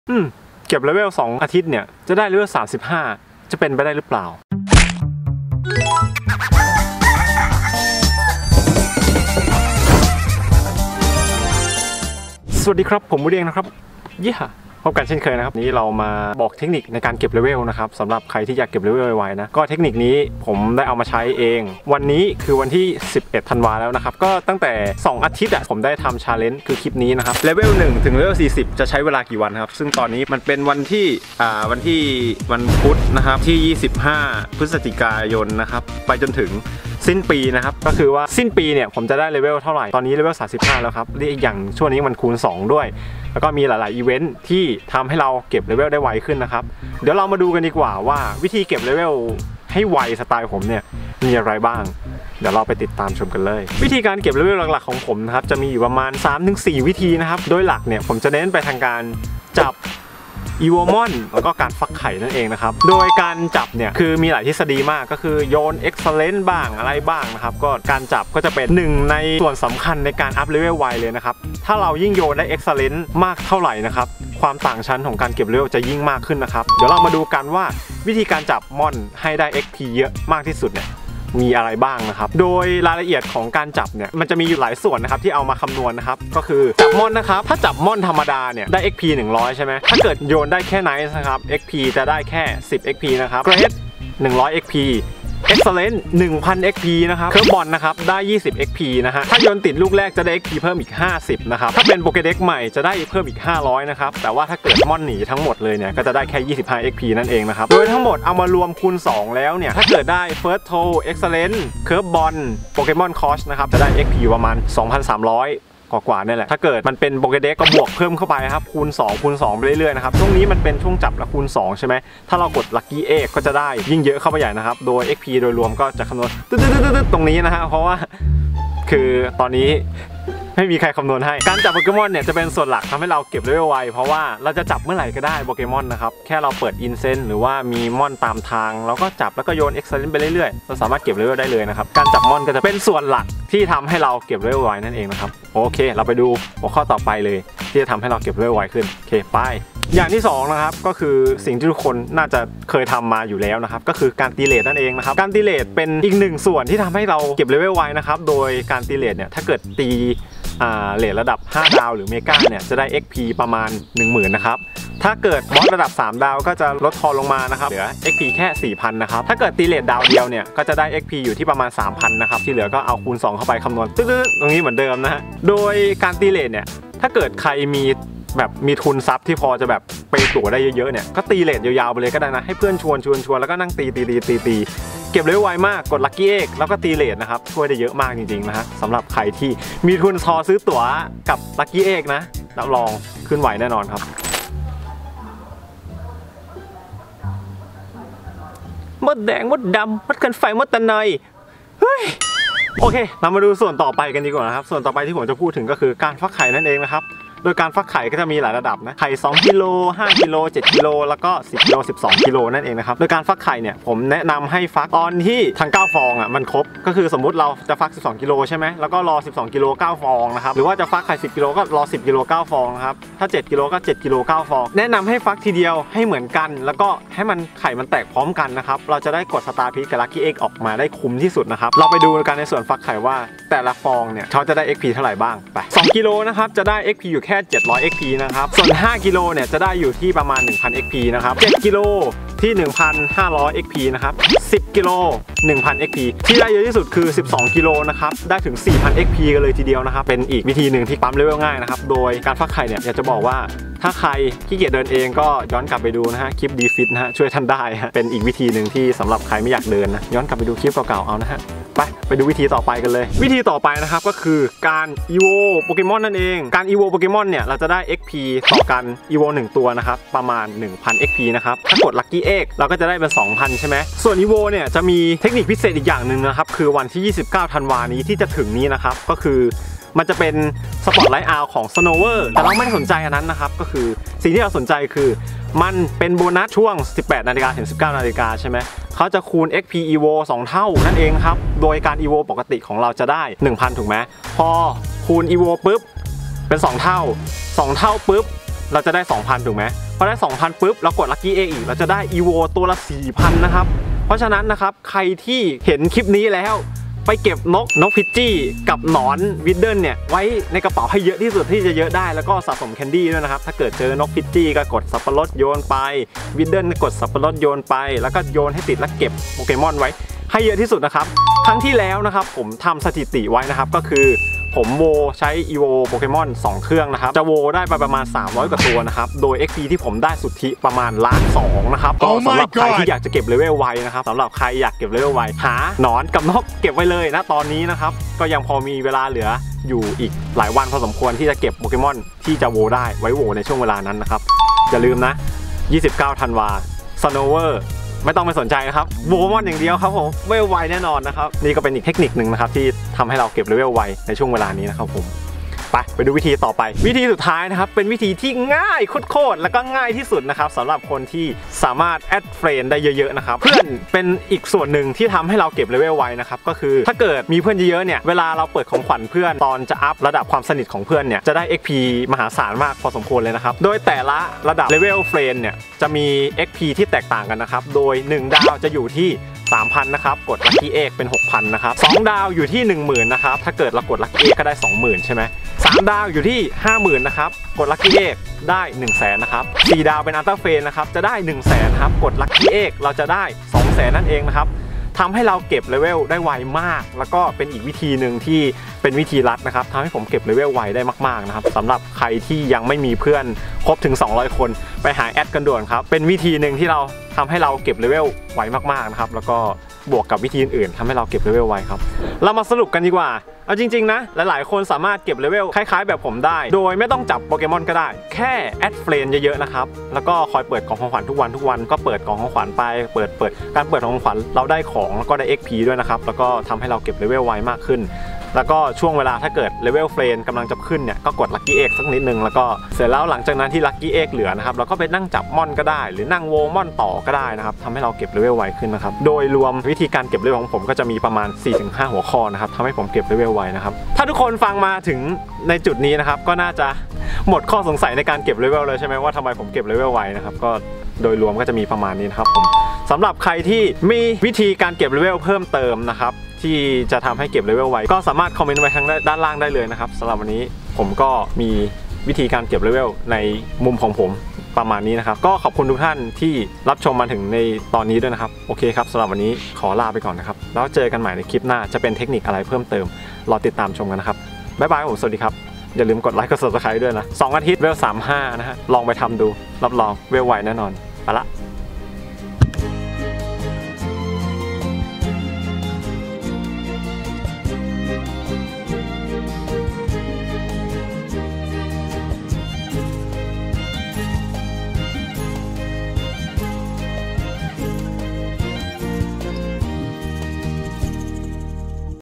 เก็บเลเวล2 อาทิตย์เนี่ยจะได้เลเวล35จะเป็นไปได้หรือเปล่าสวัสดีครับผมมูเดียงนะครับพบกันเช่นเคยนะครับนี้เรามาบอกเทคนิคในการเก็บเลเวลนะครับสำหรับใครที่อยากเก็บเลเวลไวๆนะก็เทคนิคนี้ผมได้เอามาใช้เองวันนี้คือวันที่11 ธันวาแล้วนะครับก็ตั้งแต่2 อาทิตย์ผมได้ทำชาเลนจ์คือคลิปนี้นะครับเลเวล1ถึงเลเวล40จะใช้เวลากี่วันครับซึ่งตอนนี้มันเป็นวันพุธนะครับที่25 พฤศจิกายนนะครับไปจนถึงสิ้นปีนะครับก็คือว่าสิ้นปีเนี่ยผมจะได้เลเวลเท่าไหร่ตอนนี้เลเวล35แล้วครับและอีกอย่างช่วงนี้มันคูณ2ด้วยแล้วก็มีหลายๆอีเวนท์ที่ทำให้เราเก็บเลเวลได้ไวขึ้นนะครับเดี๋ยวเรามาดูกันดีกว่าว่าวิธีเก็บเลเวลให้ไวสไตล์ผมเนี่ยมีอะไรบ้างเดี๋ยวเราไปติดตามชมกันเลยวิธีการเก็บเลเวลหลักๆของผมนะครับจะมีอยู่ประมาณ 3-4 วิธีนะครับโดยหลักเนี่ยผมจะเน้นไปทางการจับอีโวมอนแล้วก็การฟักไข่นั่นเองนะครับโดยการจับเนี่ยคือมีหลายทฤษฎีมากก็คือโยน Excellent บ้างอะไรบ้างนะครับก็การจับก็จะเป็นหนึ่งในส่วนสำคัญในการอัพเลเวลไวเลยนะครับถ้าเรายิ่งโยนได้ Excellent มากเท่าไหร่นะครับความต่างชั้นของการเก็บเลเวลจะยิ่งมากขึ้นนะครับเดี๋ยวเรามาดูกันว่าวิธีการจับมอนให้ได้ XP เยอะมากที่สุดเนี่ยมีอะไรบ้างนะครับโดยรายละเอียดของการจับเนี่ยมันจะมีอยู่หลายส่วนนะครับที่เอามาคำนวณนะครับก็คือจับมอนนะครับถ้าจับมอนธรรมดาเนี่ยได้ XP 100ใช่ไหมถ้าเกิดโยนได้แค่ไนท์นะครับ XP จะได้แค่10 XP นะครับเกรด100 XP Excellent 1000 XP นะครับเคิร์ฟบอลนะครับได้20 XP นะฮะถ้าโยนติดลูกแรกจะได้ XP เพิ่มอีก50นะครับถ้าเป็นโปเกเด็กใหม่จะได้เพิ่มอีก500นะครับแต่ว่าถ้าเกิดมอนหนีทั้งหมดเลยเนี่ยก็จะได้แค่25 XP นั่นเองนะครับโดยทั้งหมดเอามารวมคูณ2แล้วเนี่ยถ้าเกิดได้ First Toe Excellent เคิร์ฟบอลโปเกมอนคอชนะครับจะได้ XP ประมาณ 2,300กว่านี่แหละถ้าเกิดมันเป็นโปเกเด็กก็บวกเพิ่มเข้าไปครับคูณ2ไปเรื่อยๆนะครับช่วงนี้มันเป็นช่วงจับและคูณ2ใช่ไหมถ้าเรากดลัคกี้เอ็กก็จะได้ยิ่งเยอะเข้าไปใหญ่นะครับโดย XP โดยรวมก็จะคำนวณตึ๊ดตรงนี้นะฮะเพราะว่าคือตอนนี้ไม่มีใครคำนวณให้การจับโปเกมอนเนี่ยจะเป็นส่วนหลักทำให้เราเก็บเลเวลไวเพราะว่าเราจะจับเมื่อไหร่ก็ได้โปเกมอนนะครับแค่เราเปิดอินเซนต์หรือว่ามีมอนตามทางเราก็จับแล้วก็โยนเอ็กซ์เลนต์ไปเรื่อยๆเราสามารถเก็บเลเวลได้เลยนะครับการจับมอนก็จะเป็นส่วนหลักที่ทำให้เราเก็บเลเวลไวนั่นเองนะครับโอเคเราไปดูหัวข้อต่อไปเลยที่จะทำให้เราเก็บเลเวลไวขึ้นโอเคไปอย่างที่2นะครับก็คือสิ่งที่ทุกคนน่าจะเคยทำมาอยู่แล้วนะครับก็คือการตีเลทนั่นเองนะครับการตีเลทเป็นอีกหนึ่งส่วนที่ทำให้เราเก็บเลเวลไวนะครับโดยการตีเลทเนี่ยถ้าเกิดตีเลทระดับ5 ดาวหรือเมกาเนี่ยจะได้ XP ประมาณ 10,000 นะครับถ้าเกิดบอสระดับ3 ดาวก็จะลดทอนลงมานะครับเหลือ XP แค่ 4,000 นะครับถ้าเกิดตีเลทดาวเดียวเนี่ยก็จะได้ XP อยู่ที่ประมาณ 3,000 นะครับที่เหลือก็เอาคูณ2เข้าไปคำนวณตึ๊ดตรงนี้เหมือนเดิมนะฮะโดยการตีเลทเนี่ยถ้าเกิดใครมีทุนทรัพย์ที่พอจะแบบไปตั๋วได้เยอะๆเนี่ยก็ตีเลทยาวๆไปเลยก็ได้นะให้เพื่อนชวนแล้วก็นั่งตีเก็บเลเวลไวมากกดลัคกี้เอ็กแล้วก็ตีเลทนะครับช่วยได้เยอะมากจริงๆนะฮะสำหรับใครที่มีทุนพอซื้อตั๋วกับลัคกี้เอ็กนะรับรองขึ้นไหวแน่นอนครับมดแดงมดดำมดกันไฟมดตะไนเฮ้ยโอเคเรามาดูส่วนต่อไปกันดีกว่านะครับส่วนต่อไปที่ผมจะพูดถึงก็คือการฟักไข่นั่นเองนะครับโดยการฟักไข่ก็จะมีหลายระดับนะไข่2 กิโล5 กิโล7 กิโลแล้วก็10 กิโล12 กิโลนั่นเองนะครับโดยการฟักไข่เนี่ยผมแนะนำให้ฟักตอนที่ทั้ง9 ฟองมันครบก็คือสมมุติเราจะฟัก12 กิโลใช่ไหมแล้วก็รอ12 กิโล9 ฟองนะครับหรือว่าจะฟักไข่10 กิโลก็รอ10 กิโล9 ฟองนะครับถ้า7 กิโลก็7 กิโล9 ฟองแนะนำให้ฟักทีเดียวให้เหมือนกันแล้วก็ให้มันไข่มันแตกพร้อมกันนะครับเราจะได้กดสตาร์พีชกับลัคกี้เอ็กออกมาได้คุ้มที่สุดนะครับเราไปดูกันในส่วนฟักไข่ว่าแต่ละฟองเนี่ยเขาจะได้ XP เท่าไหร่บ้างไป2 กิโลนะครับจะได้ XP อยู่แค่700 XP นะครับส่วน5 กิโลเนี่ยจะได้อยู่ที่ประมาณ 1,000 XP นะครับ7 กิโลที่ 1,500 XP นะครับ10 กิโล 1,000 XP ที่ได้เยอะที่สุดคือ12 กิโลนะครับได้ถึง 4,000 XP กันเลยทีเดียวนะครับเป็นอีกวิธีหนึ่งที่ปั๊มเลเวลง่ายนะครับโดยการฟักไข่เนี่ยอยากจะบอกว่าถ้าใครขี้เกียจเดินเองก็ย้อนกลับไปดูนะฮะคลิปดีฟิตนะฮะช่วยท่านได้ฮะเป็นอีกวิธีหนึ่งที่สำหรับใครไม่อยากเดินนะย้อนกลับไปดูคลิปเก่าๆเอานะฮะไปดูวิธีต่อไปกันเลยวิธีต่อไปนะครับก็คือการอีโวโปเกมอนนั่นเองการอีโวโปเกมอนเนี่ยเราจะได้ XP ต่อการอีโว1 ตัวนะครับประมาณ 1,000 XP นะครับถ้ากดลัคกี้เอ็กเราก็จะได้เป็น 2,000 ใช่ไหมส่วนอีโวเนี่ยจะมีเทคนิคพิเศษอีกอย่างหนึ่งนะครับคือวันที่29 ธันวาคมนี้ที่จะถึงนี้นะครับก็คือมันจะเป็นสปอตไลท์อาร์ของ Snover แต่เราไม่ได้สนใจอันนั้นนะครับก็คือสิ่งที่เราสนใจคือมันเป็นโบนัสช่วง 18 นาฬิกาถึง 19 นาฬิกาใช่ไหมเขาจะคูณ XP Evo 2 เท่านั่นเองครับโดยการ Evo ปกติของเราจะได้ 1,000 ถูกไหมพอคูณ Evo ปุ๊บเป็น2 เท่าปุ๊บเราจะได้ 2,000 ถูกไหมพพอได้ 2,000 ปุ๊บเรากดลัคกี้เอ็กอีกเราจะได้อีโวตัวละ 4,000 นะครับเพราะฉะนั้นนะครับใครที่เห็นคลิปนี้แล้วไปเก็บนกพิจจี้กับหนอนวิดเดิลเนี่ยไว้ในกระเป๋าให้เยอะที่สุดที่จะเยอะได้แล้วก็สะสมแคนดี้ด้วยนะครับถ้าเกิดเจอนกพิจจี้ก็กดสับปะรดโยนไปวิดเดิลก็กดสับปะรดโยนไปแล้วก็โยนให้ติดแล้วเก็บโปเกมอนไว้ให้เยอะที่สุดนะครับครั้งที่แล้วนะครับผมทำสถิติไว้นะครับก็คือผมโวใช้อีโวโปเกมอน2เครื่องนะครับจะโวได้ไปประมาณ300กว่าตัวนะครับโดย XP ที่ผมได้สุทธิประมาณ1.2 ล้านนะครับก็สำหรับใครที่อยากจะเก็บเลเวลไวนะครับสำหรับใครอยากเก็บเลเวลไวหาหนอนกับนกเก็บไว้เลยนะตอนนี้นะครับก็ยังพอมีเวลาเหลืออยู่อีกหลายวันพอสมควรที่จะเก็บโปเกมอนที่จะโวได้ไว้โวในช่วงเวลานั้นนะครับอย่าลืมนะ29 ธันวาสโนเวอร์ไม่ต้องไปสนใจนะครับโวมอนอย่างเดียวครับผมเลเวลไวแน่นอนนะครับนี่ก็เป็นอีกเทคนิคหนึ่งนะครับที่ทำให้เราเก็บเลเวลไวในช่วงเวลานี้นะครับผมไปดูวิธีต่อไปวิธีสุดท้ายนะครับเป็นวิธีที่ง่ายโคตรแล้วก็ง่ายที่สุดนะครับสำหรับคนที่สามารถแอดเฟรนด์ได้เยอะๆนะครับเพื่อนเป็นอีกส่วนหนึ่งที่ทำให้เราเก็บเลเวลไวนะครับก็คือถ้าเกิดมีเพื่อนเยอะๆเนี่ยเวลาเราเปิดของขวัญเพื่อนตอนจะอัพระดับความสนิทของเพื่อนเนี่ยจะได้ XP มหาศาลมากพอสมควรเลยนะครับโดยแต่ละระดับเลเวลเฟรนด์เนี่ยจะมี XP ที่แตกต่างกันนะครับโดย1 ดาวจะอยู่ที่3,000 นะครับกดลัคกี้เอ็กเป็น 6,000 นะครับ2 ดาวอยู่ที่ 10,000 นะครับถ้าเกิดเรากดลัคกี้เอ็กก็ได้ 20,000 ใช่ไหม3 ดาวอยู่ที่ 50,000 นะครับกดลัคกี้เอ็กได้ 100,000 นะครับ4 ดาวเป็นอัลต้าเฟนนะครับจะได้ 100,000 ครับกดลัคกี้เอ็กเราจะได้ 200,000 นั่นเองนะครับทำให้เราเก็บเลเวลได้ไวมากแล้วก็เป็นอีกวิธีหนึ่งที่เป็นวิธีลัดนะครับทำให้ผมเก็บเลเวลไวได้มากๆนะครับสำหรับใครที่ยังไม่มีเพื่อนครบถึง200 คนไปหาแอดกันด่วนครับเป็นวิธีหนึ่งที่เราทำให้เราเก็บเลเวลไวมากๆนะครับแล้วก็บวกกับวิธีอื่นๆทำให้เราเก็บเลเวลไวครับเรามาสรุปกันดีกว่าเอาจริงๆนะหลายๆคนสามารถเก็บเลเวลคล้ายๆแบบผมได้โดยไม่ต้องจับโปเกมอนก็ได้แค่แอดเฟรนด์เยอะๆนะครับแล้วก็คอยเปิดกล่องของขวัญทุกวันก็เปิดกล่องของขวัญไปเปิดการเปิดของขวัญเราได้ของแล้วก็ได้ XP ด้วยนะครับแล้วก็ทำให้เราเก็บเลเวลไวมากขึ้นแล้วก็ช่วงเวลาถ้าเกิดเลเวลเฟรนด์กำลังจะขึ้นเนี่ยก็กดลัคกี้เอ็กสักนิดนึงแล้วก็เสร็จแล้วหลังจากนั้นที่ลัคกี้เอ็กเหลือนะครับเราก็ไปนั่งจับม่อนก็ได้หรือนั่งโวม่อนต่อก็ได้นะครับทำให้เราเก็บเลเวลไวขึ้นนะครับโดยรวมวิธีการเก็บเลเวลของผมก็จะมีประมาณ 4-5 หัวข้อนะครับทำให้ผมเก็บเลเวลไวนะครับถ้าทุกคนฟังมาถึงในจุดนี้นะครับก็น่าจะหมดข้อสงสัยในการเก็บเลเวลเลยใช่ไหมว่าทำไมผมเก็บเลเวลไวนะครับก็โดยรวมก็จะมีประมาณนี้นะครับผมสำหรับใครที่มีวิธีการเก็บเลเวลเพิ่มเติมนะครับที่จะทำให้เก็บเลเวลไวก็สามารถคอมเมนต์ไว้ทางด้านล่างได้เลยนะครับสำหรับวันนี้ผมก็มีวิธีการเก็บเลเวลในมุมของผมประมาณนี้นะครับก็ขอบคุณทุกท่านที่รับชมมาถึงในตอนนี้ด้วยนะครับโอเคครับสำหรับวันนี้ขอลาไปก่อนนะครับแล้วเจอกันใหม่ในคลิปหน้าจะเป็นเทคนิคอะไรเพิ่มเติมรอติดตามชมกันนะครับบ๊ายบายผมสวัสดีครับอย่าลืมกดไลค์กด Subscribe ด้วยนะ2 อาทิตย์เวล 35นะฮะลองไปทำดูรับรองเวลไวแน่นอนไปละ